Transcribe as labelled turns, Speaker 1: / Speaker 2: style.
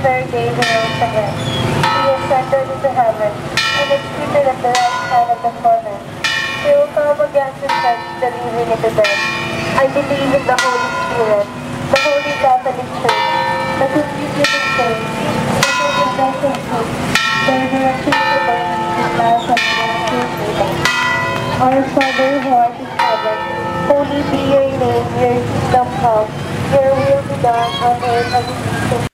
Speaker 1: third day he rose again. He ascended into heaven, and is seated at the right hand of the Father. He will come again to judge the living and the dead. I believe in the Holy Spirit, the Holy Catholic Church, the communion of saints, the sacrament of faith, the resurrection of the body, and life of the Spirit. Our Father who art in heaven, holy be your name, your kingdom come, your will be done on earth as it is in